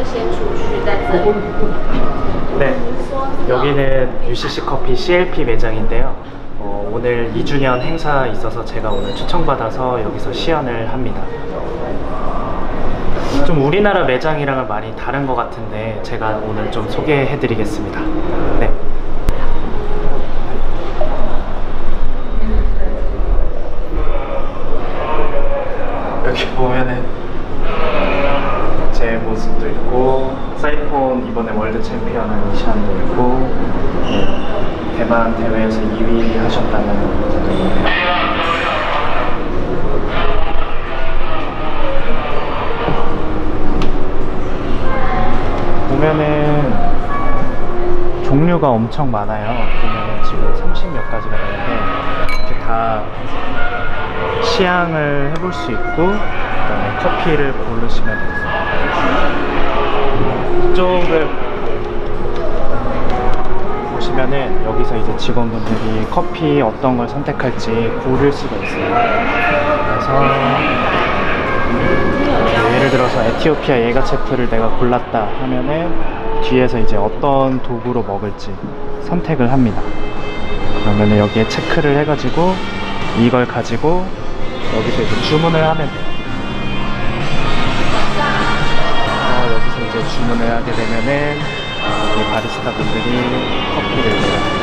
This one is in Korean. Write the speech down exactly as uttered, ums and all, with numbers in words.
네, 여기는 유씨씨 커피 씨엘피 매장인데요. 어, 오늘 이 주년 행사 있어서 제가 오늘 초청받아서 여기서 시연을 합니다. 좀 우리나라 매장이랑은 많이 다른 것 같은데 제가 오늘 좀 소개해 드리겠습니다. 네. 여기 보면은 제 모습도 있고, 사이폰 이번에 월드 챔피언한 이샨도 있고, 네, 대만 대회에서 이 위 하셨다는 분도 있네요. 보면은 종류가 엄청 많아요. 보면은 지금 삼십몇 가지가 되는데 이렇게 다 시향을 해볼 수 있고, 그다음에 커피를 고르시면 되겠습니다. 이쪽을 보시면은 여기서 이제 직원분들이 커피 어떤 걸 선택할지 고를 수가 있어요. 그래서 예를 들어서 에티오피아 예가체프를 내가 골랐다 하면은 뒤에서 이제 어떤 도구로 먹을지 선택을 합니다. 그러면은 여기에 체크를 해가지고 이걸 가지고 여기서 이제 주문을 하면 돼요. 어, 여기서 이제 주문을 하게 되면은 이 바리스타 분들이 커피를 내려줍니다.